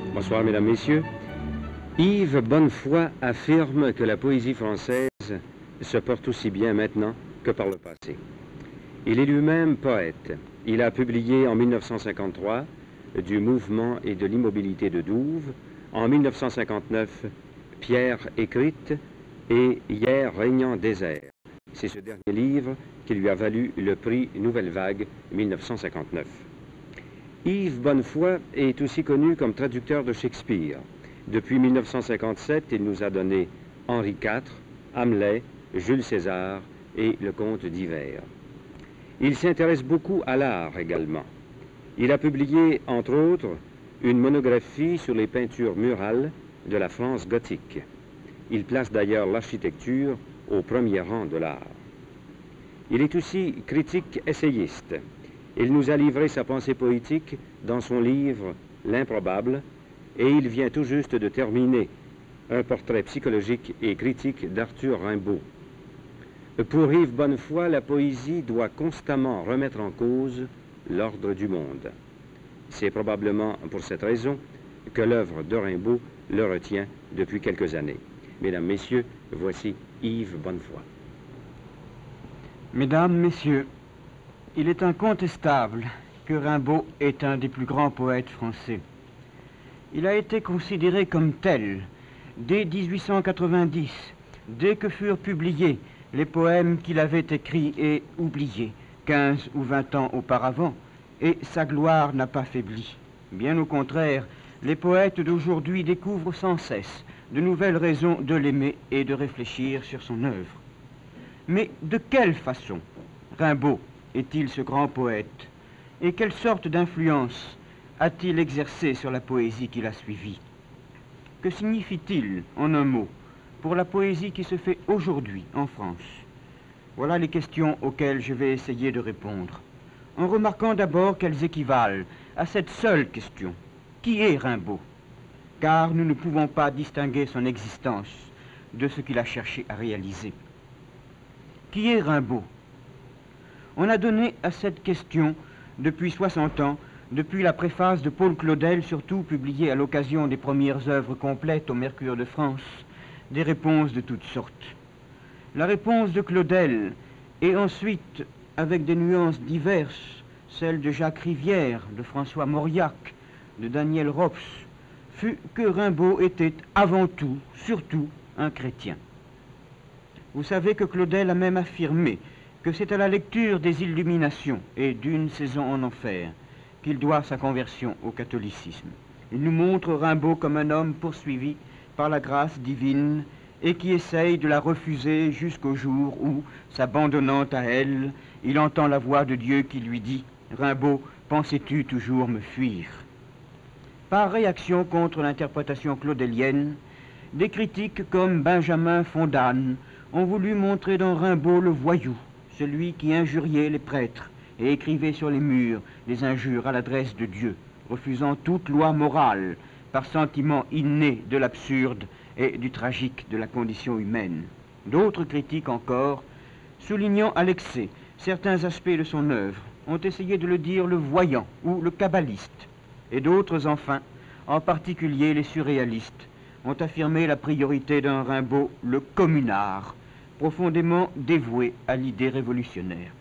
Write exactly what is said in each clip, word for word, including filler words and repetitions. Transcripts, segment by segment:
Bonsoir, mesdames, messieurs. Yves Bonnefoy affirme que la poésie française se porte aussi bien maintenant que par le passé. Il est lui-même poète. Il a publié en mille neuf cent cinquante-trois Du mouvement et de l'immobilité de Douve, en mille neuf cent cinquante-neuf Pierre écrite et Hier régnant désert. C'est ce dernier livre qui lui a valu le prix Nouvelle Vague mille neuf cent cinquante-neuf. Yves Bonnefoy est aussi connu comme traducteur de Shakespeare. Depuis mille neuf cent cinquante-sept, il nous a donné Henri quatre, Hamlet, Jules César et Le Comte d'Hiver. Il s'intéresse beaucoup à l'art également. Il a publié, entre autres, une monographie sur les peintures murales de la France gothique. Il place d'ailleurs l'architecture au premier rang de l'art. Il est aussi critique essayiste. Il nous a livré sa pensée poétique dans son livre L'improbable, et il vient tout juste de terminer un portrait psychologique et critique d'Arthur Rimbaud. Pour Yves Bonnefoy, la poésie doit constamment remettre en cause l'ordre du monde. C'est probablement pour cette raison que l'œuvre de Rimbaud le retient depuis quelques années. Mesdames, Messieurs, voici Yves Bonnefoy. Mesdames, Messieurs, il est incontestable que Rimbaud est un des plus grands poètes français. Il a été considéré comme tel dès mille huit cent quatre-vingt-dix, dès que furent publiés les poèmes qu'il avait écrits et oubliés quinze ou vingt ans auparavant, et sa gloire n'a pas faibli. Bien au contraire, les poètes d'aujourd'hui découvrent sans cesse de nouvelles raisons de l'aimer et de réfléchir sur son œuvre. Mais de quelle façon Rimbaud est-il ce grand poète, et quelle sorte d'influence a-t-il exercé sur la poésie qu'il a suivie? Que signifie-t-il, en un mot, pour la poésie qui se fait aujourd'hui en France? Voilà les questions auxquelles je vais essayer de répondre, en remarquant d'abord qu'elles équivalent à cette seule question. Qui est Rimbaud? Car nous ne pouvons pas distinguer son existence de ce qu'il a cherché à réaliser. Qui est Rimbaud? On a donné à cette question, depuis soixante ans, depuis la préface de Paul Claudel, surtout publiée à l'occasion des premières œuvres complètes au Mercure de France, des réponses de toutes sortes. La réponse de Claudel, et ensuite, avec des nuances diverses, celle de Jacques Rivière, de François Mauriac, de Daniel Rops, fut que Rimbaud était avant tout, surtout, un chrétien. Vous savez que Claudel a même affirmé que c'est à la lecture des Illuminations et d'Une saison en enfer qu'il doit sa conversion au catholicisme. Il nous montre Rimbaud comme un homme poursuivi par la grâce divine et qui essaye de la refuser jusqu'au jour où, s'abandonnant à elle, il entend la voix de Dieu qui lui dit « Rimbaud, pensais-tu toujours me fuir ?» Par réaction contre l'interprétation claudélienne, des critiques comme Benjamin Fondane ont voulu montrer dans Rimbaud le voyou, celui qui injuriait les prêtres et écrivait sur les murs des injures à l'adresse de Dieu, refusant toute loi morale par sentiment inné de l'absurde et du tragique de la condition humaine. D'autres critiques encore, soulignant à l'excès certains aspects de son œuvre, ont essayé de le dire le voyant ou le kabbaliste, et d'autres enfin, en particulier les surréalistes, ont affirmé la priorité d'un Rimbaud, le communard, profondément dévoué à l'idée révolutionnaire.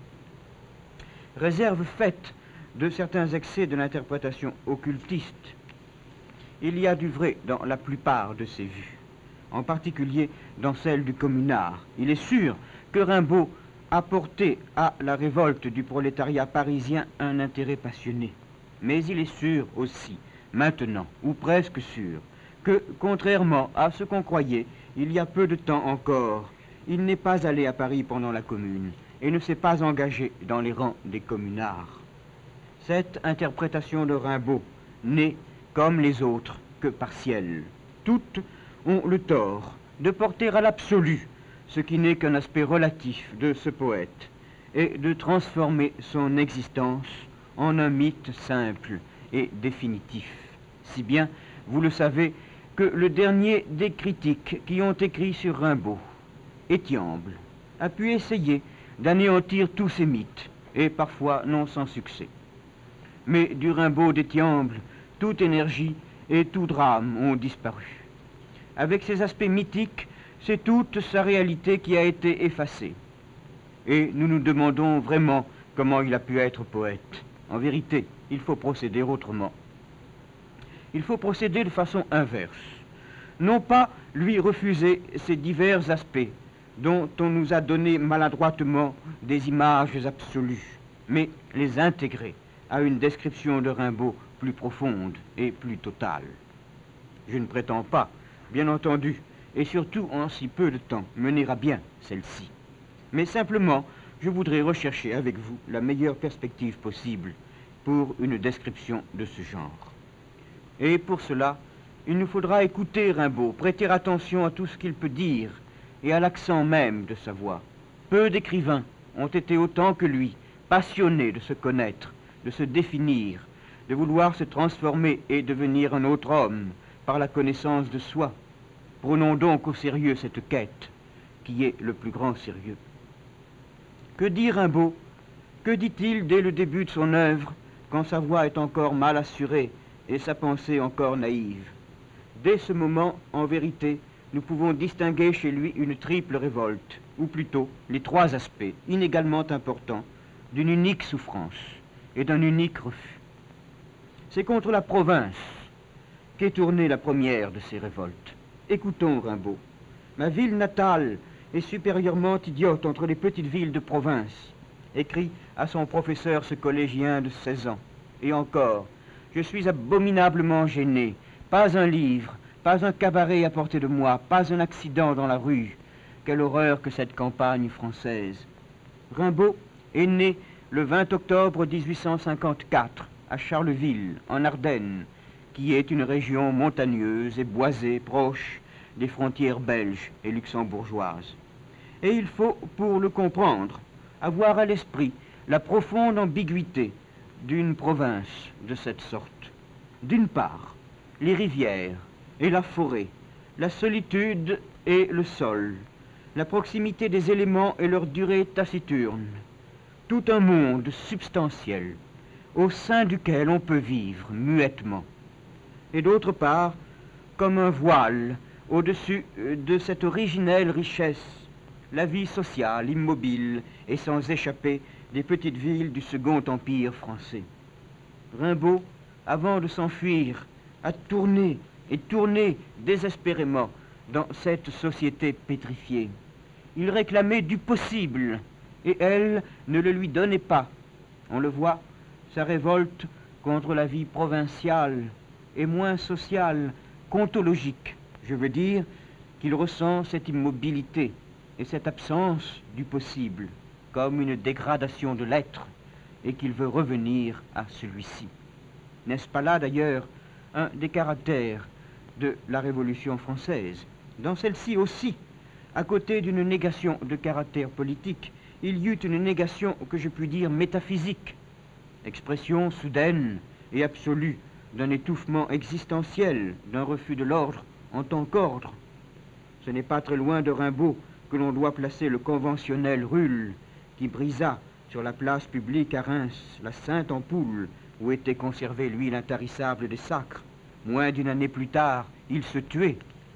Réserve faite de certains excès de l'interprétation occultiste, il y a du vrai dans la plupart de ces vues, en particulier dans celle du communard. Il est sûr que Rimbaud a porté à la révolte du prolétariat parisien un intérêt passionné, mais il est sûr aussi, maintenant, ou presque sûr, que, contrairement à ce qu'on croyait il y a peu de temps encore, il n'est pas allé à Paris pendant la Commune et ne s'est pas engagé dans les rangs des communards. Cette interprétation de Rimbaud n'est, comme les autres, que partielle. Toutes ont le tort de porter à l'absolu ce qui n'est qu'un aspect relatif de ce poète et de transformer son existence en un mythe simple et définitif. Si bien, vous le savez, que le dernier des critiques qui ont écrit sur Rimbaud, Étiamble, a pu essayer d'anéantir tous ces mythes, et parfois non sans succès. Mais du Rimbaud d'Étiamble, toute énergie et tout drame ont disparu. Avec ses aspects mythiques, c'est toute sa réalité qui a été effacée. Et nous nous demandons vraiment comment il a pu être poète. En vérité, il faut procéder autrement. Il faut procéder de façon inverse. Non pas lui refuser ces divers aspects dont on nous a donné maladroitement des images absolues, mais les intégrer à une description de Rimbaud plus profonde et plus totale. Je ne prétends pas, bien entendu, et surtout en si peu de temps, mener à bien celle-ci. Mais simplement, je voudrais rechercher avec vous la meilleure perspective possible pour une description de ce genre. Et pour cela, il nous faudra écouter Rimbaud, prêter attention à tout ce qu'il peut dire et à l'accent même de sa voix. Peu d'écrivains ont été autant que lui passionnés de se connaître, de se définir, de vouloir se transformer et devenir un autre homme par la connaissance de soi. Prenons donc au sérieux cette quête, qui est le plus grand sérieux. Que dit Rimbaud? Que dit-il dès le début de son œuvre, quand sa voix est encore mal assurée et sa pensée encore naïve? Dès ce moment, en vérité, nous pouvons distinguer chez lui une triple révolte, ou plutôt les trois aspects, inégalement importants, d'une unique souffrance et d'un unique refus. C'est contre la province qu'est tournée la première de ces révoltes. Écoutons Rimbaud. Ma ville natale est supérieurement idiote entre les petites villes de province, écrit à son professeur ce collégien de seize ans. Et encore, je suis abominablement gêné. Pas un livre, pas un cabaret à portée de moi, pas un accident dans la rue. Quelle horreur que cette campagne française. Rimbaud est né le vingt octobre mille huit cent cinquante-quatre à Charleville, en Ardennes, qui est une région montagneuse et boisée proche des frontières belges et luxembourgeoises. Et il faut, pour le comprendre, avoir à l'esprit la profonde ambiguïté d'une province de cette sorte. D'une part, les rivières et la forêt, la solitude et le sol, la proximité des éléments et leur durée taciturne, tout un monde substantiel au sein duquel on peut vivre muettement. Et d'autre part, comme un voile au-dessus de cette originelle richesse, la vie sociale, immobile et sans échapper des petites villes du Second Empire français. Rimbaud, avant de s'enfuir, a tourné et tourné désespérément dans cette société pétrifiée. Il réclamait du possible, et elle ne le lui donnait pas. On le voit, sa révolte contre la vie provinciale est moins sociale qu'ontologique. Je veux dire qu'il ressent cette immobilité et cette absence du possible comme une dégradation de l'être et qu'il veut revenir à celui-ci. N'est-ce pas là d'ailleurs un des caractères de la Révolution française? Dans celle-ci aussi, à côté d'une négation de caractère politique, il y eut une négation que je puis dire métaphysique, expression soudaine et absolue d'un étouffement existentiel, d'un refus de l'ordre en tant qu'ordre. Ce n'est pas très loin de Rimbaud que l'on doit placer le conventionnel Rulle, qui brisa sur la place publique à Reims la sainte ampoule où était conservé l'huile intarissable des sacres. Moins d'une année plus tard, il se tuait.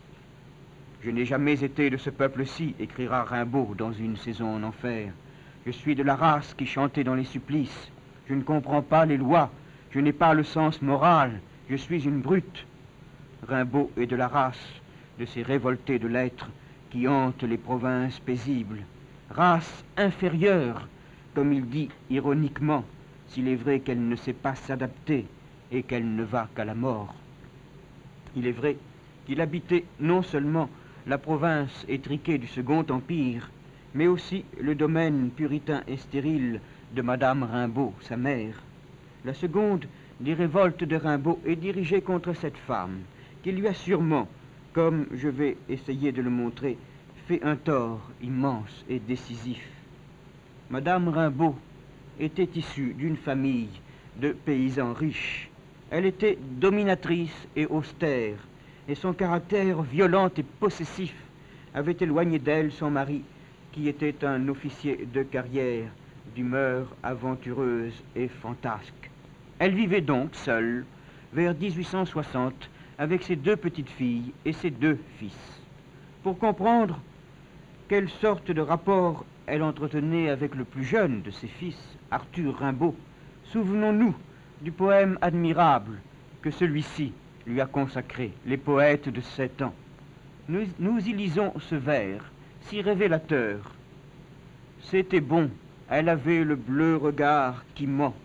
Je n'ai jamais été de ce peuple-ci, écrira Rimbaud dans une saison en enfer. Je suis de la race qui chantait dans les supplices. Je ne comprends pas les lois. Je n'ai pas le sens moral. Je suis une brute. Rimbaud est de la race de ces révoltés de l'être qui hantent les provinces paisibles. Race inférieure, comme il dit ironiquement, s'il est vrai qu'elle ne sait pas s'adapter et qu'elle ne va qu'à la mort. Il est vrai qu'il habitait non seulement la province étriquée du Second Empire, mais aussi le domaine puritain et stérile de Madame Rimbaud, sa mère. La seconde des révoltes de Rimbaud est dirigée contre cette femme, qui lui a sûrement, comme je vais essayer de le montrer, fait un tort immense et décisif. Madame Rimbaud était issue d'une famille de paysans riches. Elle était dominatrice et austère, et son caractère violent et possessif avait éloigné d'elle son mari, qui était un officier de carrière, d'humeur aventureuse et fantasque. Elle vivait donc seule, vers mille huit cent soixante, avec ses deux petites filles et ses deux fils. Pour comprendre quelle sorte de rapport elle entretenait avec le plus jeune de ses fils, Arthur Rimbaud, souvenons-nous du poème admirable que celui-ci lui a consacré, Les poètes de sept ans. Nous, nous y lisons ce vers, si révélateur. C'était bon, elle avait le bleu regard qui ment.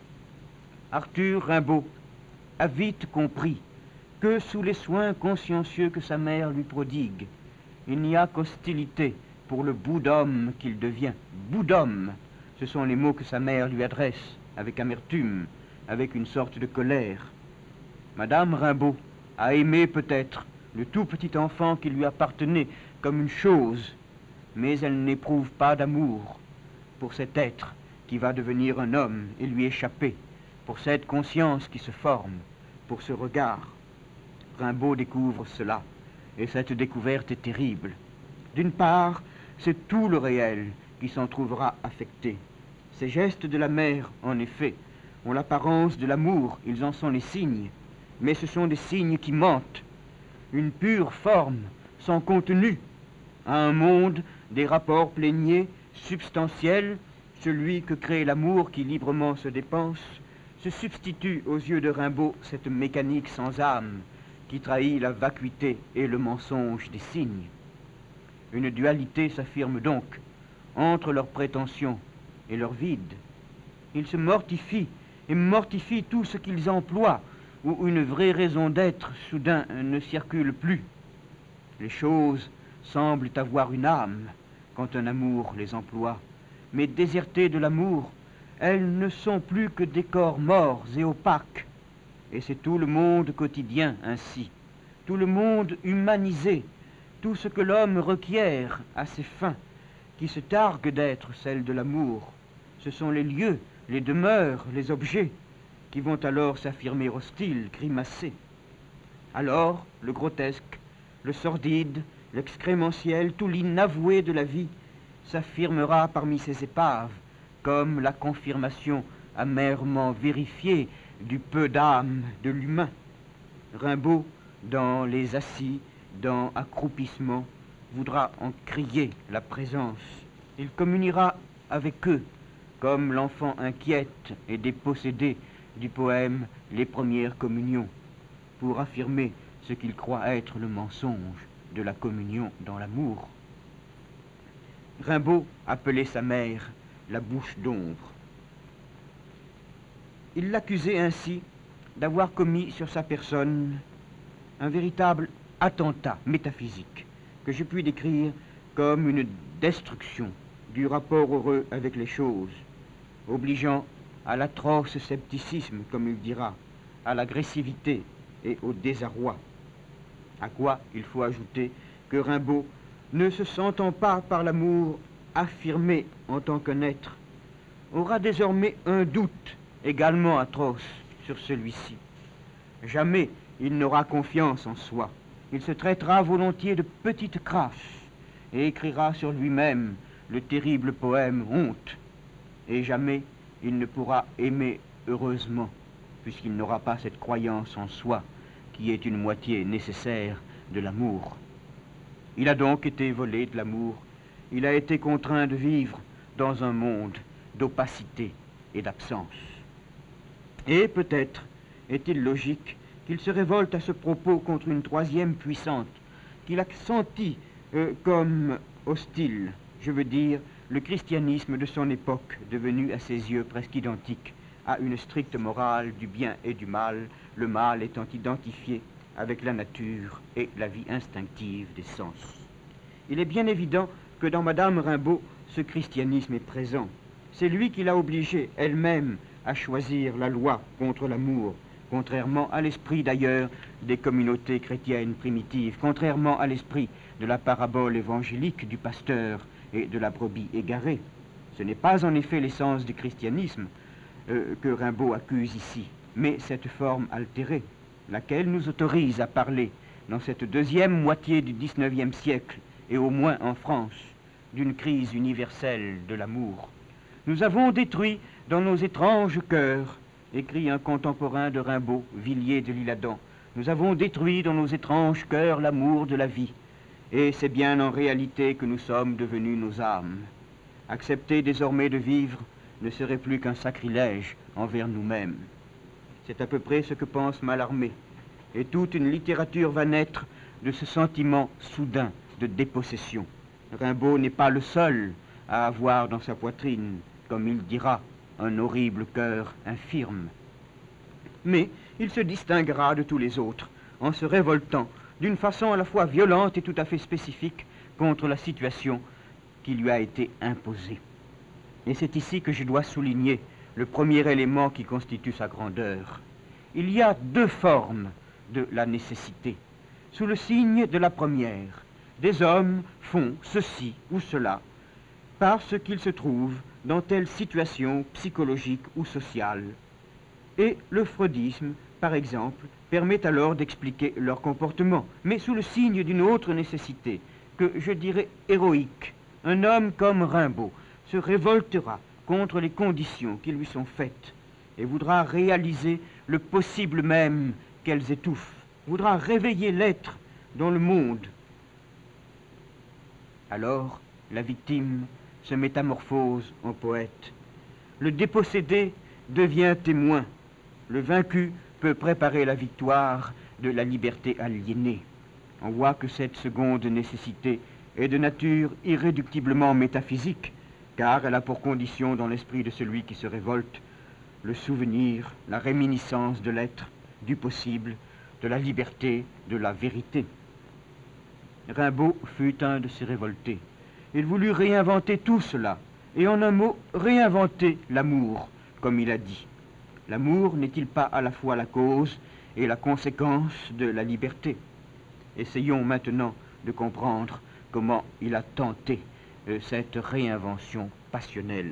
Arthur Rimbaud a vite compris que sous les soins consciencieux que sa mère lui prodigue, il n'y a qu'hostilité pour le bout d'homme qu'il devient. Bout d'homme, ce sont les mots que sa mère lui adresse avec amertume, avec une sorte de colère. Madame Rimbaud a aimé peut-être le tout petit enfant qui lui appartenait comme une chose, mais elle n'éprouve pas d'amour pour cet être qui va devenir un homme et lui échapper, pour cette conscience qui se forme, pour ce regard. Rimbaud découvre cela, et cette découverte est terrible. D'une part, c'est tout le réel qui s'en trouvera affecté. Ces gestes de la mère, en effet, ont l'apparence de l'amour, ils en sont les signes, mais ce sont des signes qui mentent. Une pure forme, sans contenu, à un monde des rapports pléniers, substantiels, celui que crée l'amour qui librement se dépense, se substitue aux yeux de Rimbaud cette mécanique sans âme qui trahit la vacuité et le mensonge des signes. Une dualité s'affirme donc entre leurs prétentions et leur vide. Ils se mortifient et mortifient tout ce qu'ils emploient, où une vraie raison d'être soudain ne circule plus. Les choses semblent avoir une âme quand un amour les emploie, mais désertées de l'amour, elles ne sont plus que des corps morts et opaques. Et c'est tout le monde quotidien ainsi, tout le monde humanisé, tout ce que l'homme requiert à ses fins, qui se targue d'être celle de l'amour. Ce sont les lieux, les demeures, les objets, qui vont alors s'affirmer hostiles, grimacés. Alors, le grotesque, le sordide, l'excrémentiel, tout l'inavoué de la vie s'affirmera parmi ces épaves, comme la confirmation amèrement vérifiée du peu d'âme de l'humain. Rimbaud, dans Les Assis, dans Accroupissement, voudra en crier la présence. Il communiera avec eux, comme l'enfant inquiète et dépossédé du poème Les Premières Communions, pour affirmer ce qu'il croit être le mensonge de la communion dans l'amour. Rimbaud appelait sa mère la bouche d'ombre. Il l'accusait ainsi d'avoir commis sur sa personne un véritable attentat métaphysique que je puis décrire comme une destruction du rapport heureux avec les choses, obligeant à l'atroce scepticisme, comme il dira, à l'agressivité et au désarroi. À quoi il faut ajouter que Rimbaud, ne se sentant pas par l'amour affirmé en tant qu'un être, aura désormais un doute également atroce sur celui-ci. Jamais il n'aura confiance en soi. Il se traitera volontiers de petite crasse et écrira sur lui-même le terrible poème Honte. Et jamais il ne pourra aimer heureusement, puisqu'il n'aura pas cette croyance en soi qui est une moitié nécessaire de l'amour. Il a donc été volé de l'amour. Il a été contraint de vivre dans un monde d'opacité et d'absence. Et peut-être est-il logique qu'il se révolte à ce propos contre une troisième puissante qu'il a sentie euh, comme hostile, je veux dire le christianisme de son époque, devenu à ses yeux presque identique à une stricte morale du bien et du mal, le mal étant identifié avec la nature et la vie instinctive des sens. Il est bien évident que dans Madame Rimbaud, ce christianisme est présent. C'est lui qui l'a obligée elle-même à choisir la loi contre l'amour, contrairement à l'esprit d'ailleurs des communautés chrétiennes primitives, contrairement à l'esprit de la parabole évangélique du pasteur et de la brebis égarée. Ce n'est pas en effet l'essence du christianisme euh, que Rimbaud accuse ici, mais cette forme altérée, laquelle nous autorise à parler, dans cette deuxième moitié du dix-neuvième siècle, et au moins en France, d'une crise universelle de l'amour. Nous avons détruit dans nos étranges cœurs, écrit un contemporain de Rimbaud, Villiers de l'Isle-Adam, nous avons détruit dans nos étranges cœurs l'amour de la vie, et c'est bien en réalité que nous sommes devenus nos âmes. Accepter désormais de vivre ne serait plus qu'un sacrilège envers nous-mêmes. C'est à peu près ce que pense Mallarmé, et toute une littérature va naître de ce sentiment soudain de dépossession. Rimbaud n'est pas le seul à avoir dans sa poitrine, comme il dira, un horrible cœur infirme. Mais il se distinguera de tous les autres en se révoltant d'une façon à la fois violente et tout à fait spécifique contre la situation qui lui a été imposée. Et c'est ici que je dois souligner le premier élément qui constitue sa grandeur. Il y a deux formes de la nécessité. Sous le signe de la première, des hommes font ceci ou cela parce qu'ils se trouvent dans telle situation psychologique ou sociale. Et le freudisme, par exemple, permet alors d'expliquer leur comportement, mais sous le signe d'une autre nécessité, que je dirais héroïque. Un homme comme Rimbaud se révoltera contre les conditions qui lui sont faites et voudra réaliser le possible même qu'elles étouffent, voudra réveiller l'être dans le monde. Alors, la victime se métamorphose en poète. Le dépossédé devient témoin. Le vaincu peut préparer la victoire de la liberté aliénée. On voit que cette seconde nécessité est de nature irréductiblement métaphysique, car elle a pour condition dans l'esprit de celui qui se révolte le souvenir, la réminiscence de l'être, du possible, de la liberté, de la vérité. Rimbaud fut un de ces révoltés. Il voulut réinventer tout cela, et en un mot, réinventer l'amour, comme il a dit. L'amour n'est-il pas à la fois la cause et la conséquence de la liberté? Essayons maintenant de comprendre comment il a tenté euh, cette réinvention passionnelle.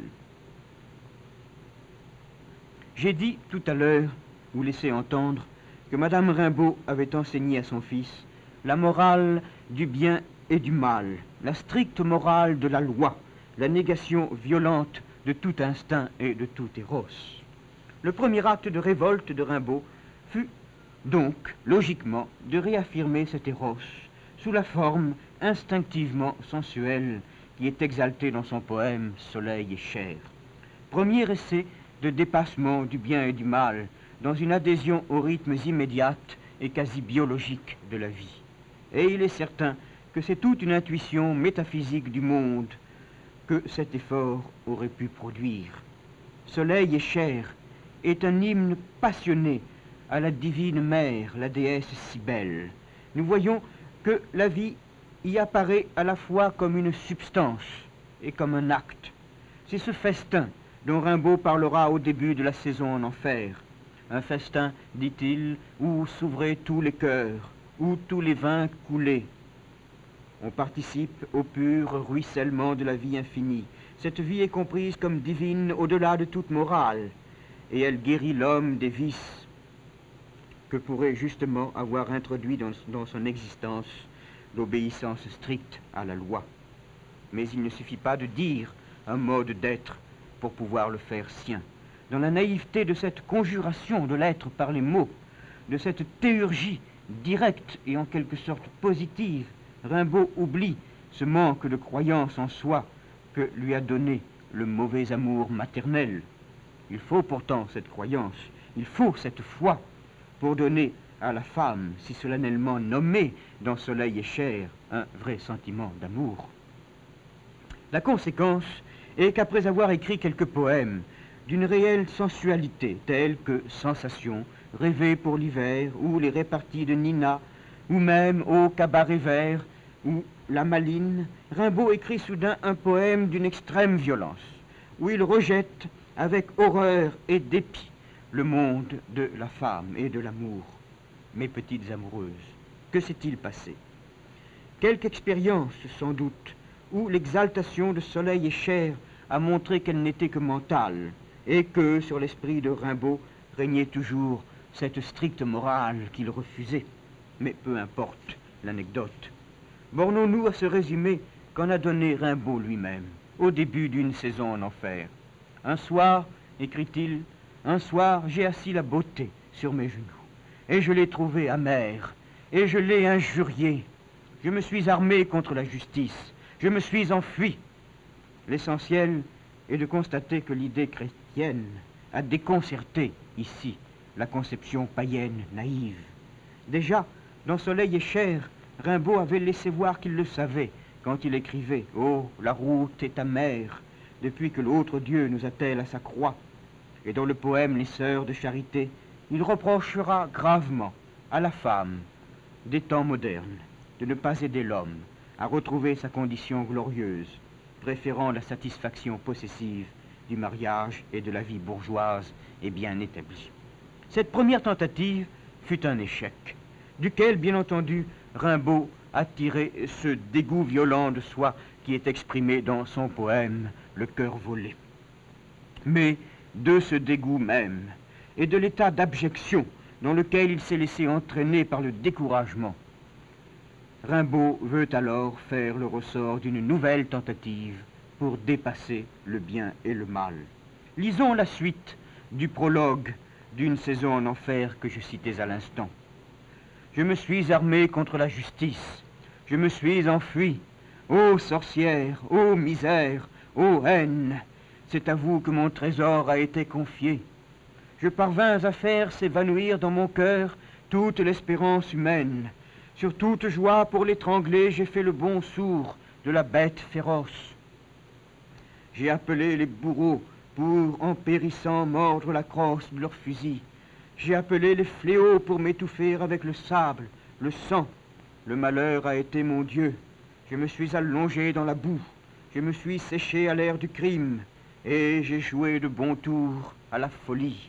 J'ai dit tout à l'heure, ou laissé entendre, que Madame Rimbaud avait enseigné à son fils la morale du bien et du mal, la stricte morale de la loi, la négation violente de tout instinct et de tout éros. Le premier acte de révolte de Rimbaud fut donc, logiquement, de réaffirmer cet éros sous la forme instinctivement sensuelle qui est exaltée dans son poème « Soleil et chair ». Premier essai de dépassement du bien et du mal dans une adhésion aux rythmes immédiates et quasi biologiques de la vie. Et il est certain que c'est toute une intuition métaphysique du monde que cet effort aurait pu produire. Soleil et chair est un hymne passionné à la divine mère, la déesse Cybèle. Nous voyons que la vie y apparaît à la fois comme une substance et comme un acte. C'est ce festin dont Rimbaud parlera au début de la saison en enfer. Un festin, dit-il, où s'ouvraient tous les cœurs, où tous les vins coulaient. On participe au pur ruissellement de la vie infinie. Cette vie est comprise comme divine au-delà de toute morale, et elle guérit l'homme des vices que pourrait justement avoir introduit dans, dans son existence l'obéissance stricte à la loi. Mais il ne suffit pas de dire un mode d'être pour pouvoir le faire sien. Dans la naïveté de cette conjuration de l'être par les mots, de cette théurgie directe et en quelque sorte positive, Rimbaud oublie ce manque de croyance en soi que lui a donné le mauvais amour maternel. Il faut pourtant cette croyance, il faut cette foi pour donner à la femme, si solennellement nommée dans Soleil et chair, un vrai sentiment d'amour. La conséquence est qu'après avoir écrit quelques poèmes d'une réelle sensualité, tels que Sensation, Rêver pour l'hiver, ou Les réparties de Nina, ou même Au cabaret vert, ou La Maline, Rimbaud écrit soudain un poème d'une extrême violence, où il rejette avec horreur et dépit le monde de la femme et de l'amour. Mes petites amoureuses, que s'est-il passé? Quelque expérience, sans doute, où l'exaltation de Soleil et chair a montré qu'elle n'était que mentale, et que, sur l'esprit de Rimbaud, régnait toujours cette stricte morale qu'il refusait. Mais peu importe l'anecdote. Bornons-nous à ce résumé qu'en a donné Rimbaud lui-même, au début d'une saison en enfer. Un soir, écrit-il, un soir j'ai assis la beauté sur mes genoux. et je l'ai trouvé amer, et je l'ai injurié. Je me suis armé contre la justice, je me suis enfui. L'essentiel est de constater que l'idée chrétienne a déconcerté ici la conception païenne naïve. Déjà, dans Soleil et chair, Rimbaud avait laissé voir qu'il le savait quand il écrivait « Oh, la route est amère, depuis que l'autre Dieu nous attelle à sa croix ». Et dans le poème « Les Sœurs de Charité », il reprochera gravement à la femme des temps modernes de ne pas aider l'homme à retrouver sa condition glorieuse, préférant la satisfaction possessive du mariage et de la vie bourgeoise et bien établie. Cette première tentative fut un échec, duquel, bien entendu, Rimbaud a tiré ce dégoût violent de soi qui est exprimé dans son poème « Le cœur volé ». Mais de ce dégoût même et de l'état d'abjection dans lequel il s'est laissé entraîner par le découragement, Rimbaud veut alors faire le ressort d'une nouvelle tentative pour dépasser le bien et le mal. Lisons la suite du prologue d'une saison en enfer que je citais à l'instant. Je me suis armé contre la justice, je me suis enfui. Ô sorcière, ô misère, ô haine, c'est à vous que mon trésor a été confié. Je parvins à faire s'évanouir dans mon cœur toute l'espérance humaine. Sur toute joie pour l'étrangler, j'ai fait le bond sourd de la bête féroce. J'ai appelé les bourreaux pour, en périssant, mordre la crosse de leurs fusils. J'ai appelé les fléaux pour m'étouffer avec le sable, le sang. Le malheur a été mon Dieu. Je me suis allongé dans la boue. Je me suis séché à l'air du crime. Et j'ai joué de bons tours à la folie.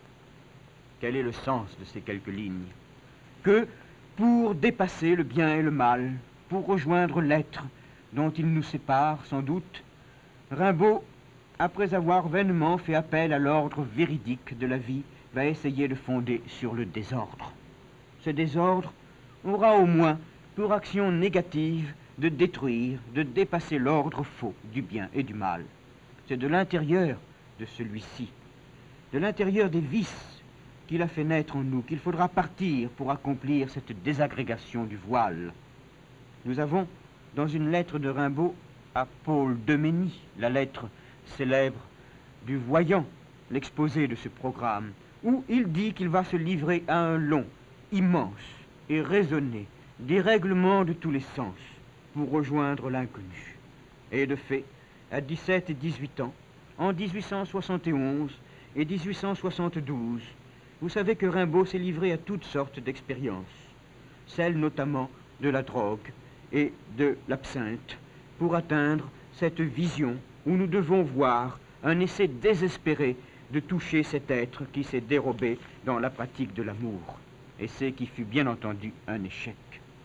Quel est le sens de ces quelques lignes? Que, pour dépasser le bien et le mal, pour rejoindre l'être dont il nous sépare sans doute, Rimbaud, après avoir vainement fait appel à l'ordre véridique de la vie, va essayer de fonder sur le désordre. Ce désordre aura au moins pour action négative de détruire, de dépasser l'ordre faux du bien et du mal. C'est de l'intérieur de celui-ci, de l'intérieur des vices qu'il a fait naître en nous, qu'il faudra partir pour accomplir cette désagrégation du voile. Nous avons, dans une lettre de Rimbaud à Paul Demény, la lettre célèbre du voyant, l'exposé de ce programme, où il dit qu'il va se livrer à un long, immense et raisonné dérèglement de tous les sens pour rejoindre l'inconnu. Et de fait, à dix-sept et dix-huit ans, en dix-huit cent soixante et onze et dix-huit cent soixante-douze, vous savez que Rimbaud s'est livré à toutes sortes d'expériences, celles notamment de la drogue et de l'absinthe, pour atteindre cette vision où nous devons voir un essai désespéré de toucher cet être qui s'est dérobé dans la pratique de l'amour, essai qui fut bien entendu un échec.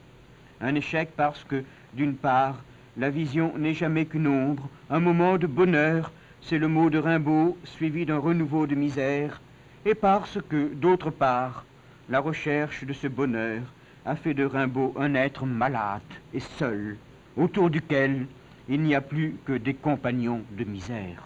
Un échec parce que, d'une part, la vision n'est jamais qu'une ombre, un moment de bonheur, c'est le mot de Rimbaud, suivi d'un renouveau de misère, et parce que, d'autre part, la recherche de ce bonheur a fait de Rimbaud un être malade et seul, autour duquel il n'y a plus que des compagnons de misère.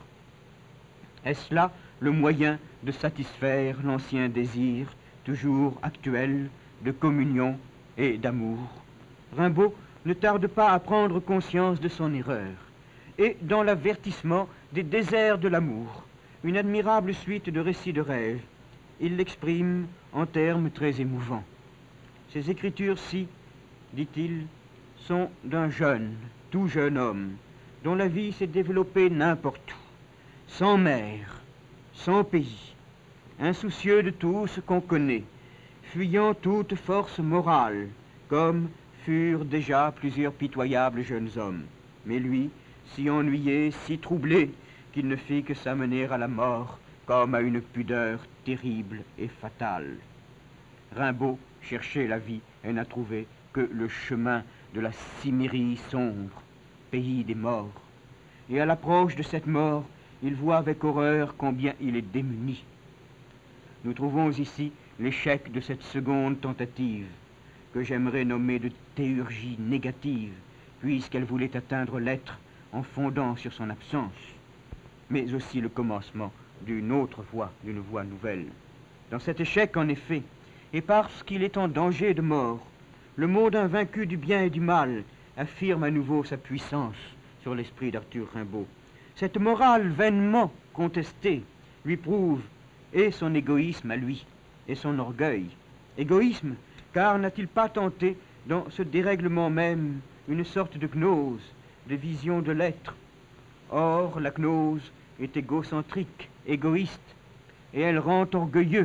Est-ce là le moyen de satisfaire l'ancien désir, toujours actuel, de communion et d'amour? Rimbaud ne tarde pas à prendre conscience de son erreur, et dans l'avertissement des déserts de l'amour, une admirable suite de récits de rêves, il l'exprime en termes très émouvants. Ces écritures-ci, dit-il, sont d'un jeune, tout jeune homme, dont la vie s'est développée n'importe où, sans mère, sans pays, insoucieux de tout ce qu'on connaît, fuyant toute force morale, comme furent déjà plusieurs pitoyables jeunes hommes. Mais lui, si ennuyé, si troublé, qu'il ne fit que s'amener à la mort, comme à une pudeur terrible et fatale. Rimbaud cherchait la vie et n'a trouvé que le chemin de la Cimmérie sombre, pays des morts. Et à l'approche de cette mort, il voit avec horreur combien il est démuni. Nous trouvons ici l'échec de cette seconde tentative, que j'aimerais nommer de théurgie négative, puisqu'elle voulait atteindre l'être en fondant sur son absence, mais aussi le commencement d'une autre voie, d'une voie nouvelle. Dans cet échec, en effet, et parce qu'il est en danger de mort. Le mot d'un vaincu du bien et du mal affirme à nouveau sa puissance sur l'esprit d'Arthur Rimbaud. Cette morale vainement contestée lui prouve et son égoïsme à lui, et son orgueil. Égoïsme, car n'a-t-il pas tenté, dans ce dérèglement même, une sorte de gnose, de vision de l'être? Or, la gnose est égocentrique, égoïste, et elle rend orgueilleux.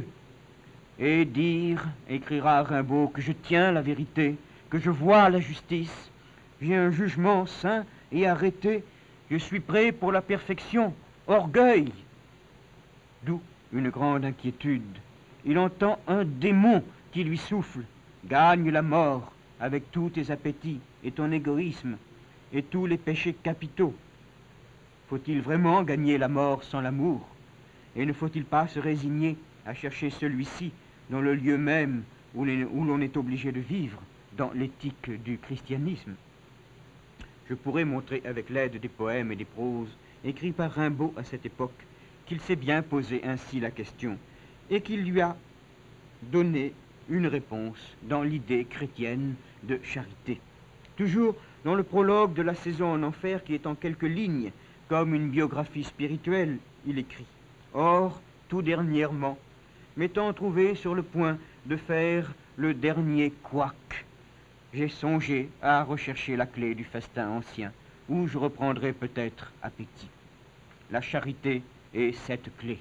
Et dire, écrira Rimbaud, que je tiens la vérité, que je vois la justice, j'ai un jugement saint et arrêté, je suis prêt pour la perfection, orgueil. D'où une grande inquiétude. Il entend un démon qui lui souffle, gagne la mort avec tous tes appétits et ton égoïsme et tous les péchés capitaux. Faut-il vraiment gagner la mort sans l'amour? Et ne faut-il pas se résigner à chercher celui-ci dans le lieu même où l'on est obligé de vivre, dans l'éthique du christianisme? Je pourrais montrer avec l'aide des poèmes et des proses écrits par Rimbaud à cette époque qu'il s'est bien posé ainsi la question et qu'il lui a donné une réponse dans l'idée chrétienne de charité. Toujours dans le prologue de La saison en enfer, qui est en quelques lignes comme une biographie spirituelle, il écrit: Or, tout dernièrement, m'étant trouvé sur le point de faire le dernier couac, j'ai songé à rechercher la clé du festin ancien, où je reprendrai peut-être appétit. La charité est cette clé.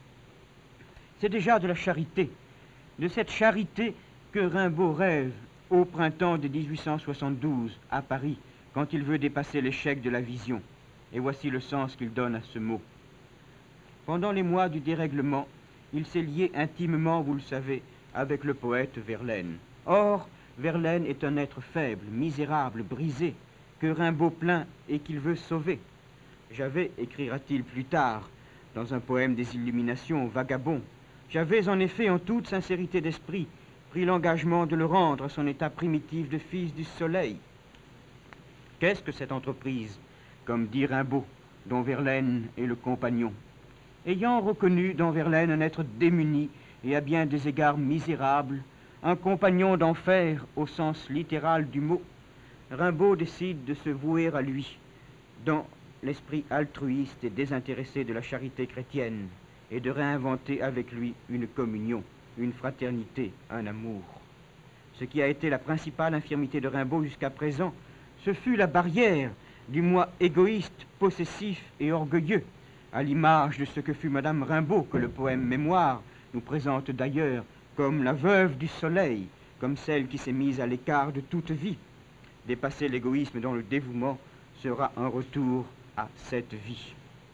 C'est déjà de la charité, de cette charité que Rimbaud rêve au printemps de dix-huit cent soixante-douze à Paris, quand il veut dépasser l'échec de la vision. Et voici le sens qu'il donne à ce mot. Pendant les mois du dérèglement, il s'est lié intimement, vous le savez, avec le poète Verlaine. Or, Verlaine est un être faible, misérable, brisé, que Rimbaud plaint et qu'il veut sauver. J'avais, écrira-t-il plus tard, dans un poème des Illuminations, Vagabond, j'avais en effet, en toute sincérité d'esprit, pris l'engagement de le rendre à son état primitif de fils du soleil. Qu'est-ce que cette entreprise, comme dit Rimbaud, dont Verlaine est le compagnon? Ayant reconnu dans Verlaine un être démuni et à bien des égards misérable, un compagnon d'enfer au sens littéral du mot, Rimbaud décide de se vouer à lui, dans l'esprit altruiste et désintéressé de la charité chrétienne, et de réinventer avec lui une communion, une fraternité, un amour. Ce qui a été la principale infirmité de Rimbaud jusqu'à présent, ce fut la barrière du moi égoïste, possessif et orgueilleux, à l'image de ce que fut Madame Rimbaud, que le poème Mémoire nous présente d'ailleurs comme la veuve du soleil, comme celle qui s'est mise à l'écart de toute vie. Dépasser l'égoïsme dans le dévouement sera un retour à cette vie.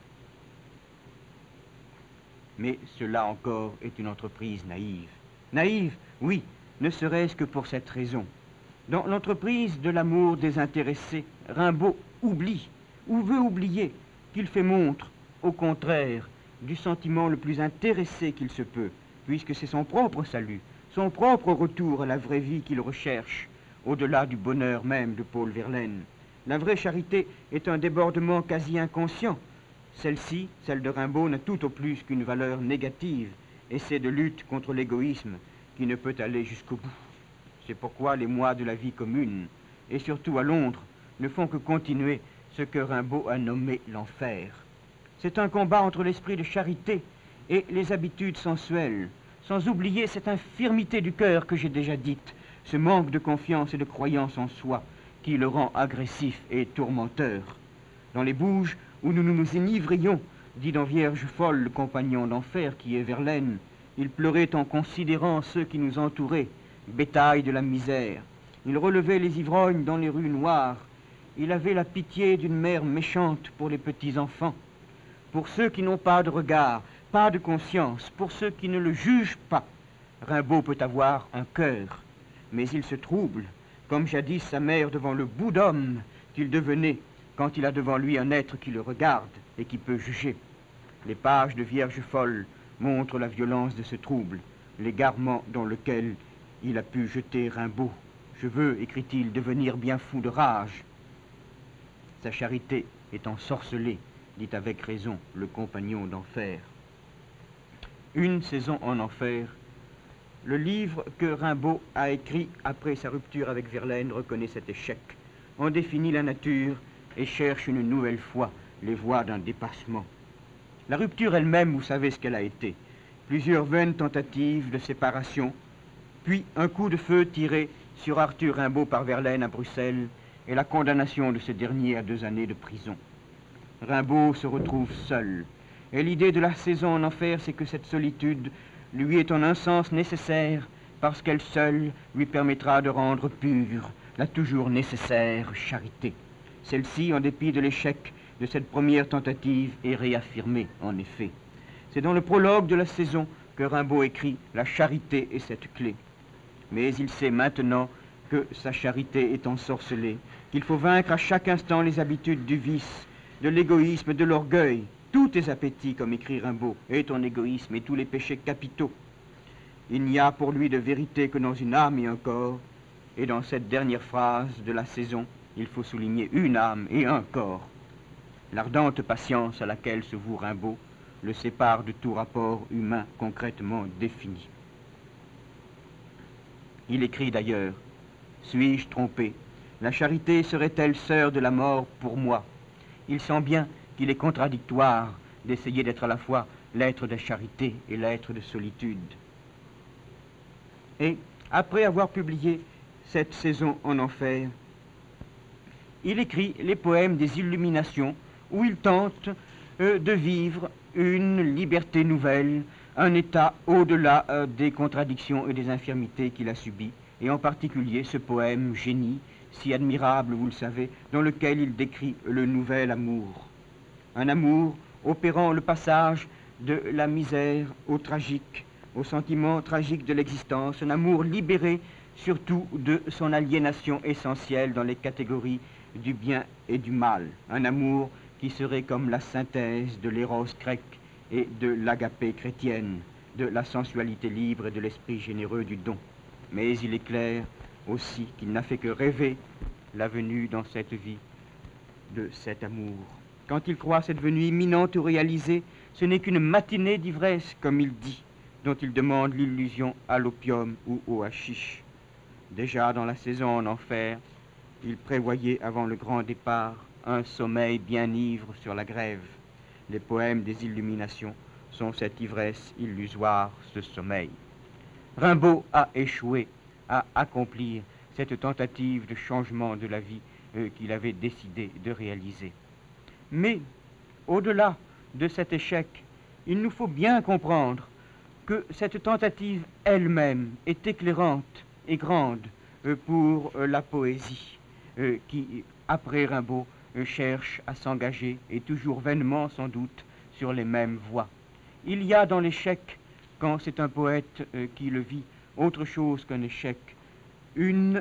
Mais cela encore est une entreprise naïve. Naïve, oui, ne serait-ce que pour cette raison. Dans l'entreprise de l'amour désintéressé, Rimbaud oublie, ou veut oublier, qu'il fait montre, au contraire, du sentiment le plus intéressé qu'il se peut, puisque c'est son propre salut, son propre retour à la vraie vie qu'il recherche, au-delà du bonheur même de Paul Verlaine. La vraie charité est un débordement quasi inconscient. Celle-ci, celle de Rimbaud, n'a tout au plus qu'une valeur négative, essai de lutte contre l'égoïsme qui ne peut aller jusqu'au bout. C'est pourquoi les mois de la vie commune, et surtout à Londres, ne font que continuer ce que Rimbaud a nommé l'enfer. C'est un combat entre l'esprit de charité et les habitudes sensuelles, sans oublier cette infirmité du cœur que j'ai déjà dite, ce manque de confiance et de croyance en soi qui le rend agressif et tourmenteur. Dans les bouges où nous nous enivrions, dit dans Vierge folle le compagnon d'enfer qui est Verlaine, il pleurait en considérant ceux qui nous entouraient, bétail de la misère. Il relevait les ivrognes dans les rues noires. Il avait la pitié d'une mère méchante pour les petits enfants. Pour ceux qui n'ont pas de regard, pas de conscience, pour ceux qui ne le jugent pas, Rimbaud peut avoir un cœur, mais il se trouble, comme jadis sa mère devant le bout d'homme qu'il devenait quand il a devant lui un être qui le regarde et qui peut juger. Les pages de Vierge folle montrent la violence de ce trouble, l'égarement dans lequel il a pu jeter Rimbaud. Je veux, écrit-il, devenir bien fou de rage. Sa charité est ensorcelée, dit avec raison le compagnon d'enfer. Une saison en enfer Le livre que Rimbaud a écrit après sa rupture avec Verlaine reconnaît cet échec, en définit la nature et cherche une nouvelle fois les voies d'un dépassement. La rupture elle-même, vous savez ce qu'elle a été. Plusieurs vaines tentatives de séparation, puis un coup de feu tiré sur Arthur Rimbaud par Verlaine à Bruxelles et la condamnation de ce dernier à deux années de prison. Rimbaud se retrouve seul, et l'idée de la saison en enfer, c'est que cette solitude lui est en un sens nécessaire, parce qu'elle seule lui permettra de rendre pure la toujours nécessaire charité. Celle-ci, en dépit de l'échec de cette première tentative, est réaffirmée, en effet. C'est dans le prologue de la saison que Rimbaud écrit « La charité est cette clé ». Mais il sait maintenant que sa charité est ensorcelée, qu'il faut vaincre à chaque instant les habitudes du vice, de l'égoïsme, de l'orgueil. Tous tes appétits, comme écrit Rimbaud, et ton égoïsme et tous les péchés capitaux. Il n'y a pour lui de vérité que dans une âme et un corps, et dans cette dernière phrase de la saison, il faut souligner une âme et un corps. L'ardente patience à laquelle se voue Rimbaud le sépare de tout rapport humain concrètement défini. Il écrit d'ailleurs « Suis-je trompé? La charité serait-elle sœur de la mort pour moi? Il sent bien qu'il est contradictoire d'essayer d'être à la fois l'être de charité et l'être de solitude. » Et après avoir publié cette saison en enfer, il écrit les poèmes des Illuminations où il tente euh, de vivre une liberté nouvelle, un état au-delà euh, des contradictions et des infirmités qu'il a subies, et en particulier ce poème Génie, si admirable, vous le savez, dans lequel il décrit le nouvel amour. Un amour opérant le passage de la misère au tragique, au sentiment tragique de l'existence, un amour libéré surtout de son aliénation essentielle dans les catégories du bien et du mal, un amour qui serait comme la synthèse de l'éros grec et de l'agapé chrétienne, de la sensualité libre et de l'esprit généreux du don. Mais il est clair aussi qu'il n'a fait que rêver la venue dans cette vie de cet amour. Quand il croit cette venue imminente ou réalisée, ce n'est qu'une matinée d'ivresse, comme il dit, dont il demande l'illusion à l'opium ou au hashish. Déjà dans la saison en enfer, il prévoyait avant le grand départ un sommeil bien ivre sur la grève. Les poèmes des Illuminations sont cette ivresse illusoire, ce sommeil. Rimbaud a échoué à accomplir cette tentative de changement de la vie euh, qu'il avait décidé de réaliser. Mais, au-delà de cet échec, il nous faut bien comprendre que cette tentative elle-même est éclairante et grande euh, pour euh, la poésie, euh, qui, après Rimbaud, euh, cherche à s'engager, et toujours vainement sans doute, sur les mêmes voies. Il y a dans l'échec, quand c'est un poète euh, qui le vit, autre chose qu'un échec, une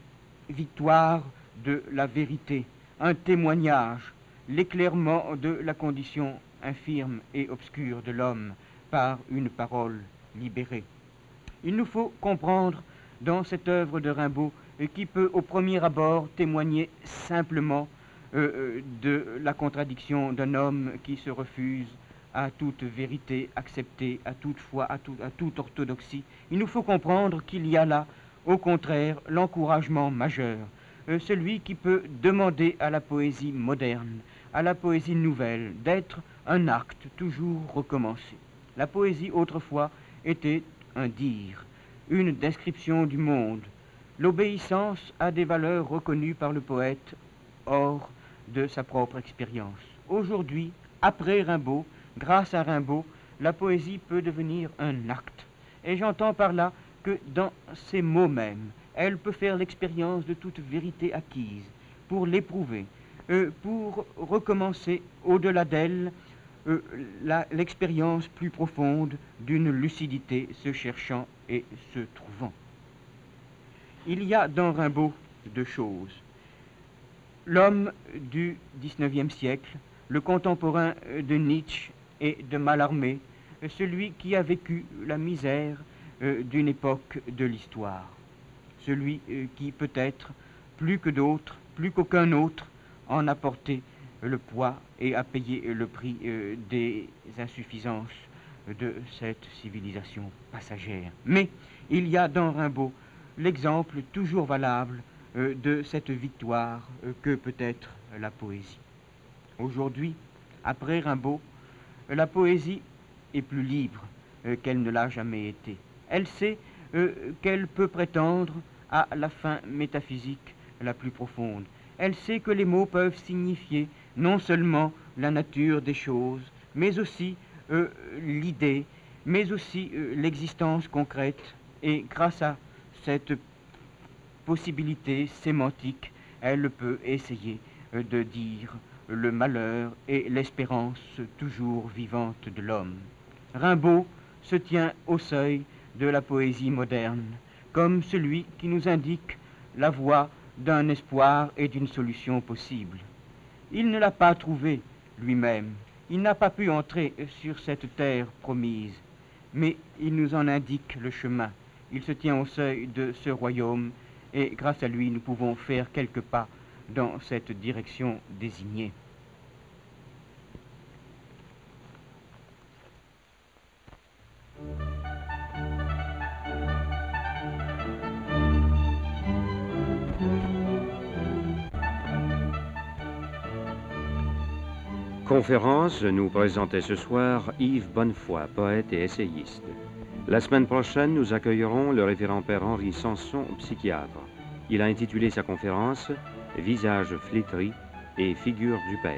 victoire de la vérité, un témoignage, l'éclairement de la condition infirme et obscure de l'homme par une parole libérée. Il nous faut comprendre dans cette œuvre de Rimbaud euh, qui peut au premier abord témoigner simplement euh, de la contradiction d'un homme qui se refuse à toute vérité acceptée, à toute foi, à, tout, à toute orthodoxie. Il nous faut comprendre qu'il y a là, au contraire, l'encouragement majeur, euh, celui qui peut demander à la poésie moderne, à la poésie nouvelle, d'être un acte toujours recommencé. La poésie, autrefois, était un dire, une description du monde, l'obéissance à des valeurs reconnues par le poète hors de sa propre expérience. Aujourd'hui, après Rimbaud, grâce à Rimbaud, la poésie peut devenir un acte. Et j'entends par là que dans ces mots mêmes, elle peut faire l'expérience de toute vérité acquise, pour l'éprouver, euh, pour recommencer au-delà d'elle euh, la, l'expérience plus profonde d'une lucidité se cherchant et se trouvant. Il y a dans Rimbaud deux choses. L'homme du dix-neuvième siècle, le contemporain de Nietzsche et de Mallarmé, celui qui a vécu la misère euh, d'une époque de l'histoire, celui euh, qui peut-être, plus que d'autres, plus qu'aucun autre, en a porté le poids et a payé le prix euh, des insuffisances de cette civilisation passagère. Mais il y a dans Rimbaud l'exemple toujours valable euh, de cette victoire euh, que peut être la poésie. Aujourd'hui, après Rimbaud, la poésie est plus libre euh, qu'elle ne l'a jamais été. Elle sait euh, qu'elle peut prétendre à la fin métaphysique la plus profonde. Elle sait que les mots peuvent signifier non seulement la nature des choses, mais aussi euh, l'idée, mais aussi euh, l'existence concrète. Et grâce à cette possibilité sémantique, elle peut essayer euh, de dire le malheur et l'espérance toujours vivante de l'homme. Rimbaud se tient au seuil de la poésie moderne, comme celui qui nous indique la voie d'un espoir et d'une solution possible. Il ne l'a pas trouvé lui-même, il n'a pas pu entrer sur cette terre promise, mais il nous en indique le chemin. Il se tient au seuil de ce royaume et grâce à lui nous pouvons faire quelques pas dans cette direction désignée. Conférence nous présentait ce soir Yves Bonnefoy, poète et essayiste. La semaine prochaine, nous accueillerons le révérend père Henri Sanson, psychiatre. Il a intitulé sa conférence « Visage flétri et figure du Père ».